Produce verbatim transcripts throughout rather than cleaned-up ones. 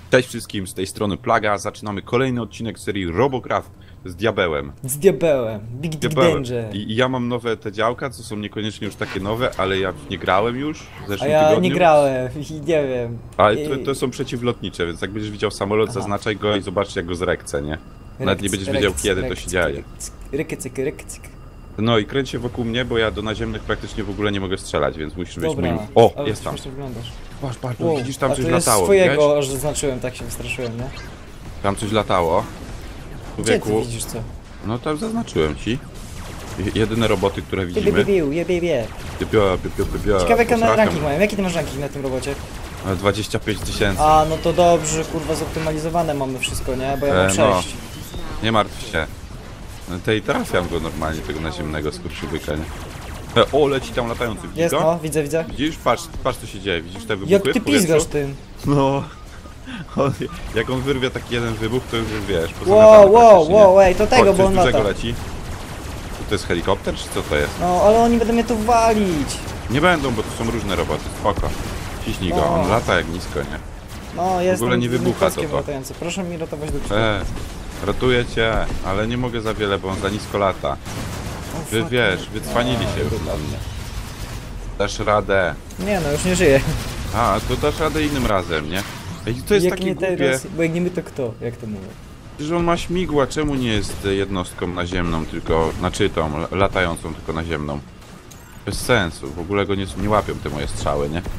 Cześć wszystkim, z tej strony Plaga. Zaczynamy kolejny odcinek serii Robocraft z diabełem. Z diabełem. Big Dick Danger. I, I ja mam nowe te działka, co są niekoniecznie już takie nowe, ale ja w nie grałem już w zeszłym A ja tygodniu. nie grałem i nie wiem. Ale I... to, to są przeciwlotnicze, więc jak będziesz widział samolot, Aha. zaznaczaj go i zobacz jak go zrekce, nie? Nawet nie będziesz wiedział kiedy to się dzieje. Rykycyk, rykycyk. No i kręć się wokół mnie, bo ja do naziemnych praktycznie w ogóle nie mogę strzelać, więc musisz być Dobra. moim... O, Ale jest tam. śmiesznie wyglądasz. Patrz, patrz, Wow. widzisz tam A coś to jest latało, swojego, widziałeś? że zaznaczyłem, tak się wystraszyłem, nie? Tam coś latało. Gdzie ty Człowieku, widzisz co? no tam zaznaczyłem ci. Je- Jedyne roboty, które Bie, bie, widzimy. bie, bie, bie, bie. Pio, pio, pio, pio, pio, Ciekawe jaki posraka. ranking mają. Jaki ty masz ranking na tym robocie? dwadzieścia pięć tysięcy. A, no to dobrze, kurwa, zoptymalizowane mamy wszystko, nie? Bo ja mam E, no. sześć. Nie martw się. No tej trafiam go normalnie, tego naziemnego skurczybyka, nie? E, o, leci tam latający, widzisz Jest, go? no, widzę, widzę. Widzisz? Patrz, patrz co się dzieje, widzisz te wybuchy Jak w ty powietrzu? pizgasz tym? No. On, jak on wyrwie taki jeden wybuch, to już wiesz, Wow, pozamiatane wow, praktycznie, nie? wow, ej, to tego, Chodź, bo coś on dużego lata. leci. To jest helikopter, czy co to jest? No, ale oni będą mnie tu walić. Nie będą, bo to są różne roboty, spoko. Ciśnij go, No. on lata jak nisko, nie? No, jest ogóle nie wybucha to to. latający. Proszę mi ratować do przodu. E, ratuję cię, ale nie mogę za wiele, bo on za nisko lata. O, Wy fuck. wiesz, wycwanili się już na mnie. Dasz radę. Nie no, już nie żyję. A, to dasz radę innym razem, nie? Ej, to jest Jak takie nie głupie, teraz, bo jak nie my to kto? Jak to mówię? że on ma śmigła, czemu nie jest jednostką naziemną, tylko, znaczy tą, latającą, tylko naziemną? Bez sensu, w ogóle go nie, nie łapią te moje strzały, nie?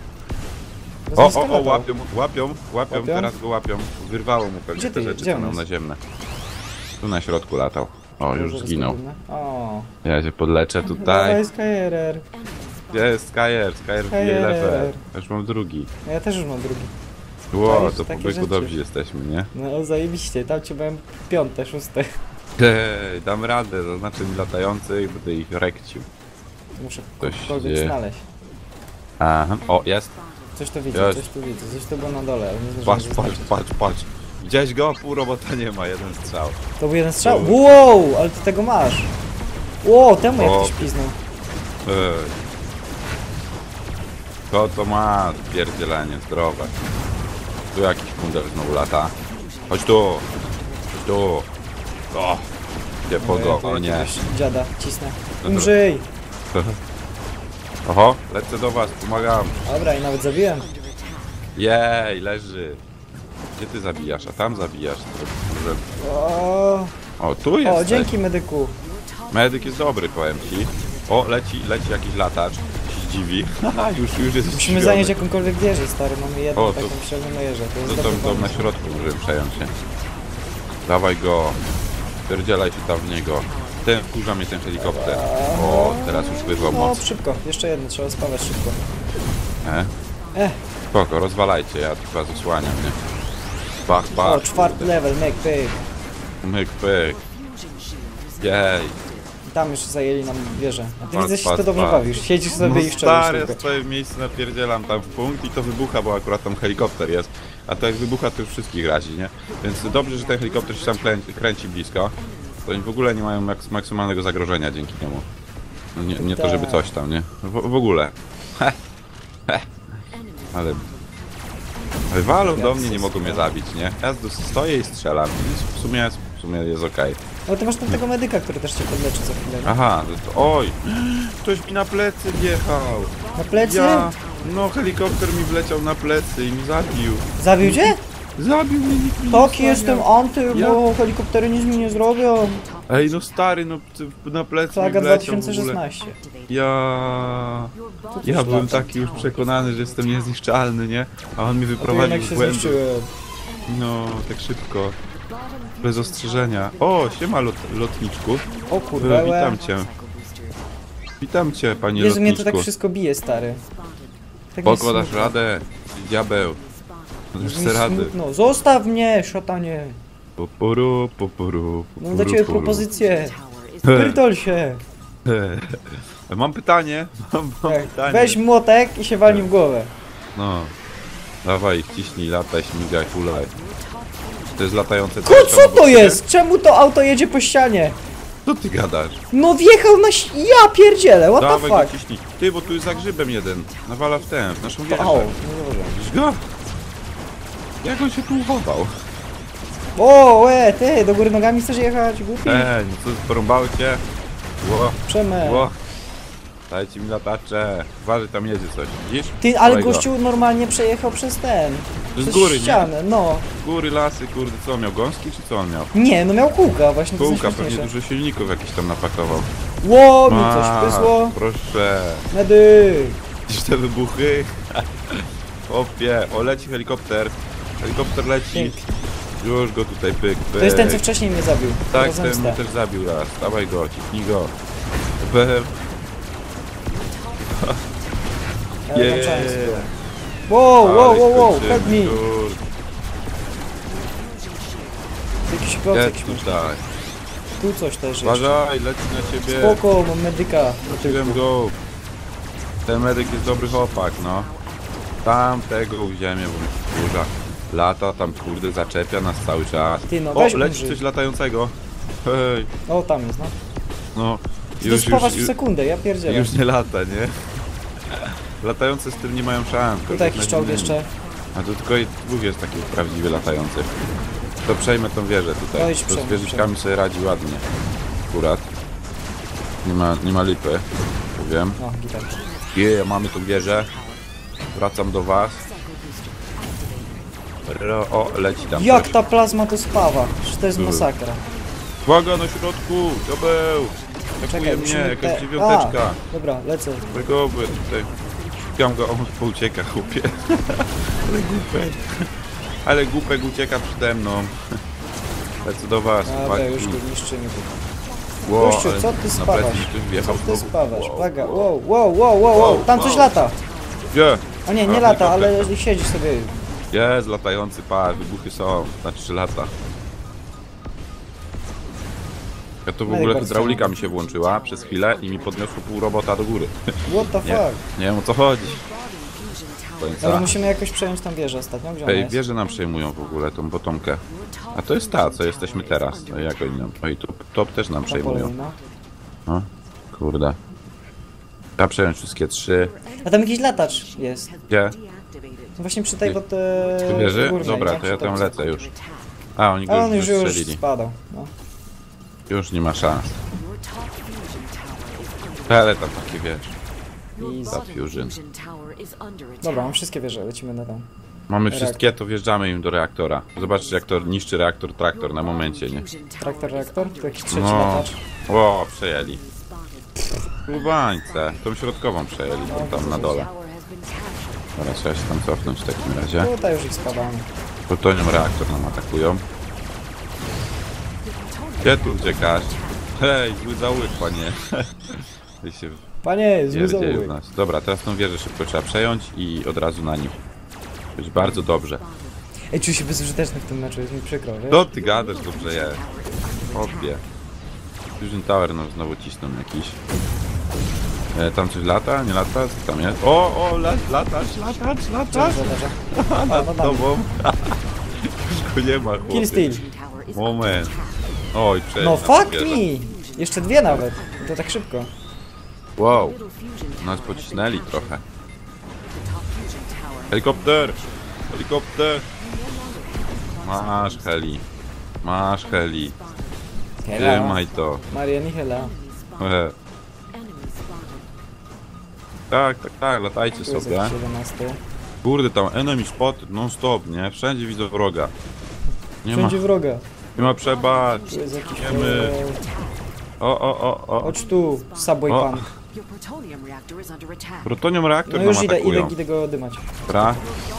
Bo O, z niska o, o, latał. łapią, łapią, łapią, Łapią? teraz go łapią. Wyrwało mu pewnie Gdzie te ty- rzeczy, gdzie co on miał jest? naziemne. Tu na środku latał. O, już Może zginął. rozpłynę? O. Ja się podleczę Dawaj, tutaj. Skyrer. Gdzie jest Skyer? Skyer wbije Skyer. level. Już mam drugi. No ja też już mam drugi. Ło, Czaisz to takie po rzeczy? dobrzy jesteśmy, nie? No zajebiście, tam cię byłem piąte, szóste. Hej, dam radę, zaznaczę mi latających, będę ich rekcił. Muszę Coś się kogokolwiek dzieje. znaleźć. Aha, o, jest. Coś tu widzę, Jest. coś tu widzę, coś tu było na dole, ale nie zdążyłem Patrz, patrz, zaznaczyć. patrz, patrz. Widziałeś go? Pół robota nie ma, jeden strzał. To był jeden strzał? Dobra. Wow, ale ty tego masz. Wow, temu jak O. ktoś piznął. Ej. To to ma pierdzielenie, zdrowe. Tu jakiś kundel znowu lata. Chodź tu. Chodź tu. O. Gdzie pogo? Ja O tu nie. jakiegoś dziada, cisnę. to- Umrzyj! Oho, lecę do was, pomagam. Dobra, i nawet zabiłem. Jej, leży. Gdzie ty zabijasz? A tam zabijasz. To może... O, O, tu jest. o dzięki medyku. Medyk jest dobry, powiem ci. O, leci, leci jakiś latacz. Się dziwi. Haha, już, już jest Musimy zdziwiony. zająć jakąkolwiek wieżę, stary. Mamy jedną O, to- taką średnią wieżę. To jest To dobry tam, tam na pomysł. środku możemy przejąć się. Dawaj go. Pierdzielaj się tam w niego. Ten wkurza mnie ten helikopter. O, teraz już wyrwał No, moc. szybko. Jeszcze jedno, trzeba spawać szybko. E? Eh. Spoko, rozwalajcie, ja tu was osłaniam, nie? Bach, bach. O, czwarty kurde. level, make pyk. Myk, pyk. Jej. I tam już zajęli nam wieżę. A ty Patrz, widzę, że się patrz, to dobrze patrz. bawisz. Siedzisz sobie No i szczelisz stary, ja tylko. swoje miejsce napierdzielam tam w punkt i to wybucha, bo akurat tam helikopter jest. A to jak wybucha, to już wszystkich razi, nie? Więc dobrze, że ten helikopter się tam kręci, kręci blisko. To oni w ogóle nie mają maks maksymalnego zagrożenia dzięki niemu. No nie, nie to, żeby Tak. coś tam, nie? W, w ogóle. Heh. Heh. Ale... Wywalą do mnie, nie mogą mnie zabić, nie? Ja tu stoję i strzelam. I w sumie, w sumie jest okej. No ty masz tam tego medyka, który też cię podleczy za chwilę. nie? Aha, to, to, oj! Ktoś mi na plecy wjechał! Na plecy? Ja, no helikopter mi wleciał na plecy i mi zabił. Zabił cię? Zabił mnie, nikt mi nie Tak, wstawia. jestem anty, Ja- bo helikoptery nic mi nie zrobią. Ej, no stary, no ty- na plecy Saga mi dwa wleciał w tysiące ogóle. szesnaście. Ja... Ja byłem taki już przekonany, że jestem niezniszczalny, nie? A on mi A tu wyprowadził jednak w się błędy. zniszczyłem. No, tak szybko. Bez ostrzeżenia. O, siema lot, lotniczku. O kurwa, Witam cię. Witam cię, panie Jezu, mnie to lotniczku. tak wszystko bije, stary. Tak mi Spoko, dasz smutno. radę. Diabeł. Dasz Mi sobie radę. smutno. Zostaw mnie, szatanie. Popuru, popuru, Mam popuru, dla ciebie popuru. propozycję. Pierdol się. Mam pytanie, mam, mam Tak. pytanie. Weź młotek i się walnij w głowę. No. Dawaj, wciśnij, lataj, śmigaj, hulaj. To jest latające... Ku, coś tam co obok to ciebie? jest? Czemu to auto jedzie po ścianie? Co ty gadasz? No wjechał na ś... Ja pierdzielę, what the Dawaj go fuck? ciśnij. Ty, bo tu jest za grzybem jeden. Nawala w tę, w naszą To, wieżę. au, no dobra. Widzisz go? Jak on się tu uchował? O, łe, ty, do góry nogami chcesz jechać, głupi? Ej, no co, porąbały cię? Ło, Przemek. ło. Dajcie mi latacze. Uważaj, tam jedzie coś. Widzisz? Ty, ale Dawaj go. gościu normalnie przejechał przez ten. Z Przez góry, nie? ścianę, no. Góry, lasy, kurde, co on miał? Gąski czy co on miał? Nie, no miał kółka, właśnie to jest Kółka, pewnie najśmieszniejsze. dużo silników jakiś tam napakował. Ło, mi A, coś pysło. proszę. Medy. Widzisz te wybuchy? Opie, o leci helikopter. Helikopter leci. Pięknie. Już go tutaj pyk, pyk. To jest ten, co wcześniej mnie zabił. Tak, Za ten zemstę. mnie też zabił raz. Dawaj go, cipnij go. Pe- Elegancko. Wow, wow, Ale wow, wow, skończymy, help me. kurde. Jakiś klocek Jest śmieszny. tutaj. Tu coś też jest. Uważaj, leci na ciebie. Spoko, mam medyka. na Wziąłem tyłku. go. Ten medyk jest dobry chłopak, no. Tam tego w ziemię, bo kurza. Lata tam, kurde, zaczepia nas cały czas. Ty, no, O, weź leci umrzyj. coś latającego. Hej, O, tam jest, no. no. Ty Już, spawasz już, w sekundę, ja pierdzielę. już nie lata, nie? Latające z tym nie mają szans. Tutaj jakiś czołg jeszcze. A tu tylko dwóch jest takich prawdziwie latających. To przejmę tą wieżę No tutaj. idź To z przejmij, wieżyczkami sobie radzi ładnie. Akurat. Nie ma, nie ma lipy. Powiem. No, gitar. Je, mamy tą wieżę. Wracam do was. Ro, o, leci tam Jak coś. ta plazma to spawa? Że to jest Tu. masakra. Uwaga, na środku! Diabeł! Atakuje Czekaj, mnie, musimy jakaś te... dziewiąteczka. A, dobra, lecę. Tego by tutaj. Szukam go, on poucieka, chłopie. Ale głupek. Ale głupek ucieka przede mną. Lecę do was, Dobra, chłopaki. już go niszczymy. Wow, Gościu, ale co ty na spawasz? plecy mi ktoś wjechał Co ty znowu. spawasz? Wow. Uwaga, wow, wow, wow, wow, wow. Tam coś wow. lata. Gdzie? O nie, A, nie lata, helikopter. ale siedzi sobie. Jest latający par, wybuchy są, na trzy lata. Ja to w Medyk ogóle bardzo hydraulika fajny. mi się włączyła przez chwilę i mi podniosło pół robota do góry. What the Nie, fuck? nie wiem o co chodzi. Ale Końca. musimy jakoś przejąć tam wieżę ostatnią, gdzie ona Ej, jest? wieże nam przejmują w ogóle tą potomkę. A to jest ta, co jesteśmy teraz. No jak oni nam. Oj, top, top też nam Na przejmują. polu, no. No, kurde. Trzeba przejąć wszystkie trzy. A tam jakiś latacz jest. Gdzie? No właśnie przy tej, bo te... Tu wieży? górnej, Dobra, nie? to ja Przy tam topce. lecę już. A, oni A go on już już, już wystrzelili. spadał. No. Już nie ma szans. Ale tam takie wiesz. Easy. Ta fusion. Dobra, mam wszystkie wieże, lecimy na tam. Mamy wszystkie, to wjeżdżamy im do reaktora. Zobaczcie jak to niszczy reaktor traktor na momencie, nie? Traktor, reaktor? Tu jakiś trzeci No. latacz. O, przejęli. Lubańce. Tą środkową przejęli, tą tam na dole. Teraz trzeba się tam cofnąć w takim razie. Tutaj już ich spadamy. Plutonium reaktor nam atakują. Gdzie tu uciekasz? Hej, zły zaułek, panie. Ty się Panie, zły wierdzieje w zaułek. nas. Dobra, teraz tą wieżę szybko trzeba przejąć i od razu na nich. Być bardzo dobrze. Ej, czuję się bezużyteczny w tym meczu, jest mi przykro, wiesz? No ty gadasz, dobrze jest. Obie. Fusion Tower nam znowu cisną jakiś. E, tam coś lata? Nie lata? Co tam jest? O, o, lat, latacz, latacz, Cześć, latacz! zadarza. A, A, nad no tam. tobą. Już go nie ma, chłopie. Kill steal. Moment. Oj, przejdzie. No na fuck wieżę. me! Jeszcze dwie nawet. To tak szybko. Wow. Nas pocisnęli trochę. Helikopter! Helikopter! Masz heli. Masz heli. Hela. Trzymaj to. Marian i Hela. E. Tak, tak, tak, latajcie Tu jest sobie. jakiś jedenasty. Kurde, tam enemy spot non stop, nie? Wszędzie widzę wroga. Nie ma, Wszędzie wroga. nie ma przebacz. Tu jest jakiś... Wiemy. O, o, o, o. Chodź tu, Subway O. Pan. Protonium reaktor No nam już idę, atakują. idę, idę go dymać. Dobra.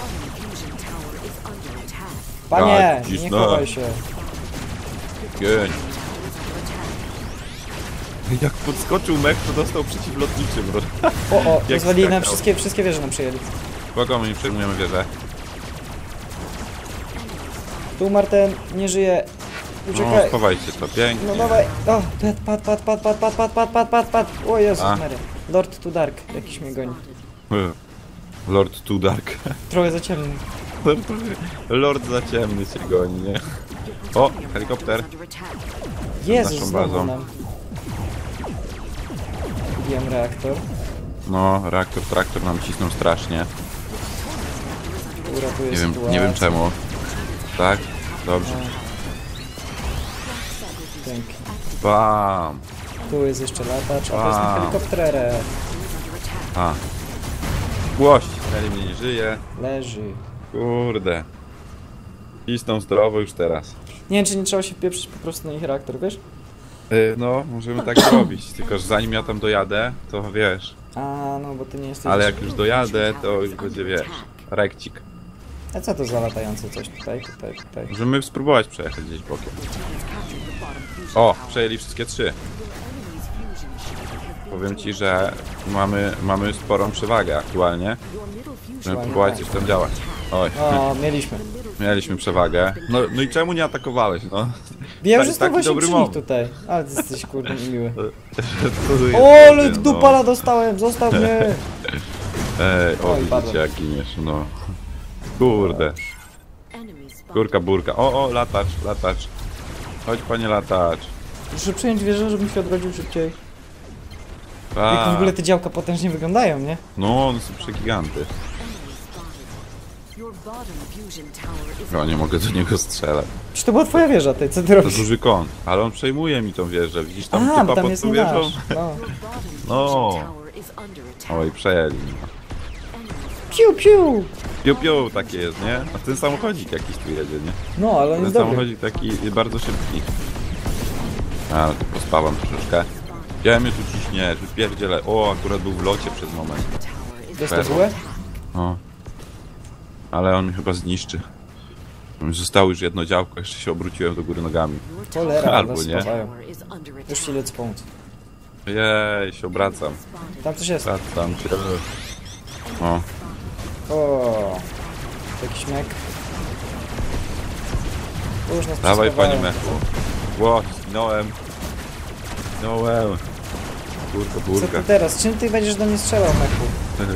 Panie, Tak, nie cisnę. chowaj się. Gień. Jak podskoczył mech, to dostał przeciwlotniczym. O, o, Jak rozwalili nam skakał. wszystkie, wszystkie wieże nam przejęli. Kogo my nie przejmujemy wieżę? Tu Marten nie żyje. No, Uciekaj. schowajcie to, pięknie. No dawaj. O, pad, pad, pad, pad, pad, pad, pad, pad, pad, pad. O Jezus A. Maria. Lord to Dark, jakiś mnie goni. Lord Too Dark. Trochę za ciemny. Lord za ciemny się goni, nie? O, helikopter. Jezus, naszą znowu bazą. nam. Bijem reaktor. No, reaktor, traktor nam cisną strasznie. Uratuje Nie wiem, sytuację. nie wiem czemu. Tak? Dobrze. Pięknie. Bam! Tu jest jeszcze latacz, a to jest A. na helikopterę. A. Łość! Eli mnie nie żyje. Leży. Kurde. Cisną zdrowo już teraz. Nie wiem, czy nie trzeba się pieprzyć po prostu na ich reaktor, wiesz? Yy, no, możemy tak zrobić. Tylko, że zanim ja tam dojadę, to wiesz. A, no bo ty nie jesteś... Ale jak już dojadę, to już będzie, wiesz, rekcik. A co to za latające coś tutaj, tutaj, tutaj? Możemy spróbować przejechać gdzieś bokiem. O, przejęli wszystkie trzy. Powiem ci, że mamy, mamy sporą przewagę aktualnie. Możemy próbować coś tam działać. Oj, O, mieliśmy. mieliśmy przewagę. No, no i czemu nie atakowałeś, no? Ja już Tak- jestem taki właśnie dobry przy nich moment. tutaj. Ale ty jesteś kurde miły. Co tu jest O, ale robię, no? dupala dostałem, zostaw mnie! Ej, o, Oj, padłem. widzicie jak giniesz, no. Kurde. Kurka burka. O, o, latacz, latacz. Chodź, panie latacz. Muszę przejąć wieżę, żebym się odrodził szybciej. A, Jak w ogóle te działka potężnie wyglądają, nie? no, one są przegiganty. No, nie mogę do niego strzelać. Czy to była twoja wieża, ty? Co ty To robisz? duży kon, ale on przejmuje mi tą wieżę. Widzisz tam A, bo typa tam pod jest tą nie wieżą? nasz. No. No. Oj, przejęli. No. Piu, piu! Piu, piu, takie jest, nie? A ten samochodzik jakiś tu jedzie, nie? No, ale on Ten jest dobry. samochodzik taki bardzo szybki. Ale to pospawam troszeczkę. Widziałem je tu ciśnie, wypierdzielę. O, akurat był w locie przez moment. Dostał bułę? O. Ale on mi chyba zniszczy. Zostało już jedno działko, jeszcze się obróciłem do góry nogami. Cholera, Albo nas nie. spawają. Już ci lecę pomóc. Jej, się obracam. Tam coś jest. Wracam się. O, O, jakiś mek. Już nas dawaj przespawają. pani mechu. Ło, zginąłem. Zginąłem. Burka, Co burka. ty teraz? Czym ty będziesz do mnie strzelał, mechu?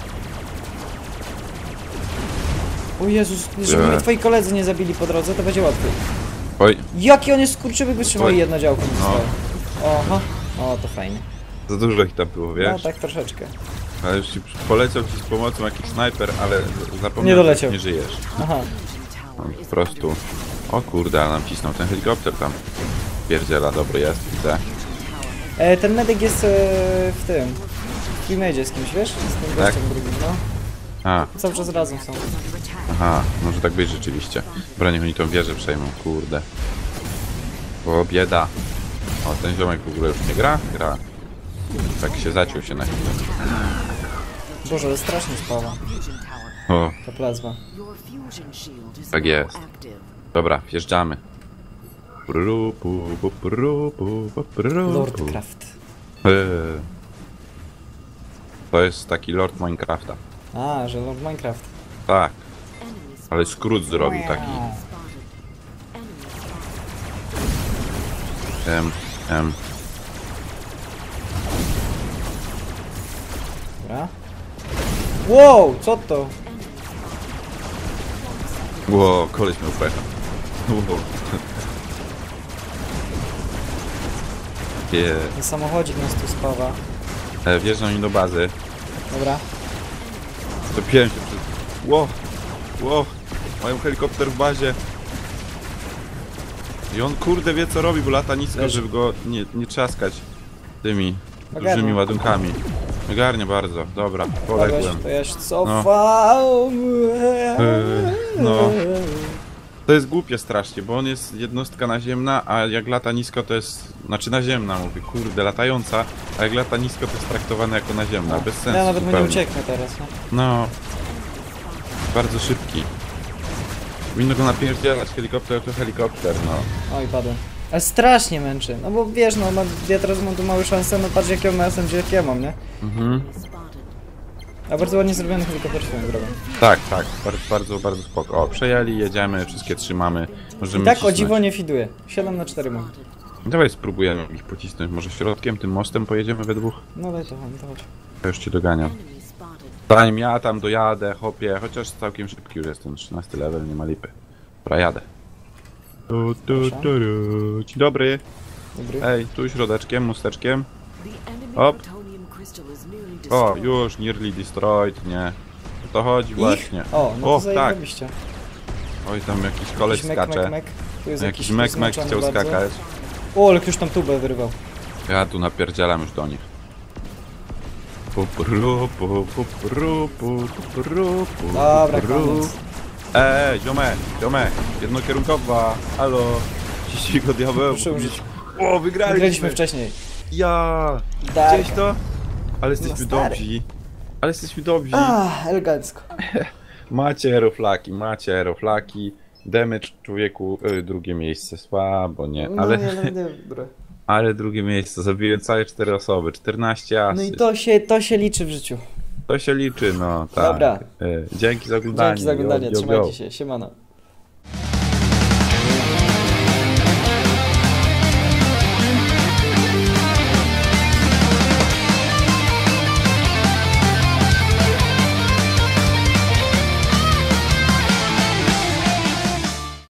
O Jezus, żeby Nie. mnie twoi koledzy nie zabili po drodze, to będzie łatwiej. Oj, Jaki on jest skurczybyk, wytrzymał Oj. i jedno działko mi No. zostało. Oha, o to fajnie. za dużo ich tam było, No wiesz? tak troszeczkę. Ale już ci poleciał ci z pomocą jakiś snajper, ale zapomniał, Nie doleciał. że nie żyjesz. Aha, No, po prostu. O kurde, ale nam cisnął ten helikopter tam. Pierdziela, dobry jest, widzę. e, ten medyk jest e, w tym. W Premadzie z kimś, wiesz? Z tym Tak. gościem drugim, no. A, Cały czas razem są. aha, może tak być rzeczywiście. Dobra, niech oni tą wieżę przejmą, kurde. O, bieda. O, ten ziomek w ogóle już nie gra? Gra. Tak się zaciął się na chwilę. Boże, ale strasznie spała O, ta plazma. tak jest. Dobra, wjeżdżamy. Pru, pu, pu, pru, pu, pu, pru, pu. Lordcraft. Eee. To jest taki Lord Minecrafta. A, że Lord Minecraft. Tak, ale skrót zrobił taki. Em, em. Dobra. Wow, co to? Ło, koleś miał pecha. Ło. Nie. Ten samochodzik nas tu spawa. E, wjeżdżam im do bazy. Dobra. Topiłem się przez... Ło! Ło! Mają helikopter w bazie. I on kurde wie co robi, bo lata nisko, Leży. żeby go nie, nie trzaskać tymi Ogarnął. dużymi ładunkami. Ogarnie bardzo, dobra, Padłeś, poległem. to ja się cofam. Eee, no. To jest głupie strasznie, bo on jest jednostka naziemna, a jak lata nisko to jest... Znaczy naziemna mówię, kurde, latająca, a jak lata nisko to jest traktowane jako naziemna, bez sensu Ja nawet mu nie zupełnie. ucieknę teraz. No. No. Bardzo szybki. Powinno go napierdzielać, helikopter to helikopter, no. Oj, padłem. Ale strasznie męczy. No bo wiesz, no, no ja teraz mam tu małe szanse, no patrz jakie on ma S M G, jak ja mam, nie? Mhm. A bardzo ładnie zrobiony helikopter swoją drogą. Tak, tak, bardzo, bardzo, bardzo spoko. O, przejęli, jedziemy, wszystkie trzymamy. Możemy I tak o cisnąć. dziwo nie fiduje. siedem na cztery mam. Dawaj spróbujemy ich pocisnąć, może środkiem, tym mostem pojedziemy we dwóch. No daj to, to chodź. Ja już cię doganiam. Zanim ja tam dojadę, hopie, chociaż całkiem szybki już jestem, trzynasty level, nie ma lipy. Dobra, jadę. Tu, tu, tu, tu. Dzień dobry. Dobry. Ej, tu środeczkiem, mosteczkiem. Hop. O, już, nearly destroyed, nie. O to chodzi właśnie. O, no O, to tak. zajebiście. Oj, tam jakiś koleś Jakiś mek, skacze. mek, mek. Tu jest Jakiś jakiś mek, mek zmęczony chciał bardzo. skakać. O, ale ktoś tam tubę wyrywał. Ja tu napierdzielam już do nich. Pupru, pu, pupru, pu, pupru, pu, Dobra, pupru. koniec. Eee, ziomek, ziomek, jednokierunkowa, halo. Ciśnij go diabeł. Proszę użyć. O, wygraliśmy. Wygraliśmy wcześniej. Ja. Tak. Widziałeś to? Ale jesteśmy No stary. dobrzy. Ale jesteśmy dobrzy. Ah, elegancko. Macie aeroflaki, macie aeroflaki. Damage człowieku, y, drugie miejsce, słabo, nie? No, Ale, nie, no, nie, dobra. ale drugie miejsce, zabiłem całe cztery osoby, czternaście asy. No i to się, to się liczy w życiu. To się liczy, no tak. Dobra. Y, Dzięki za oglądanie. Dzięki za oglądanie, Yo, yo, yo. trzymajcie się, siemano.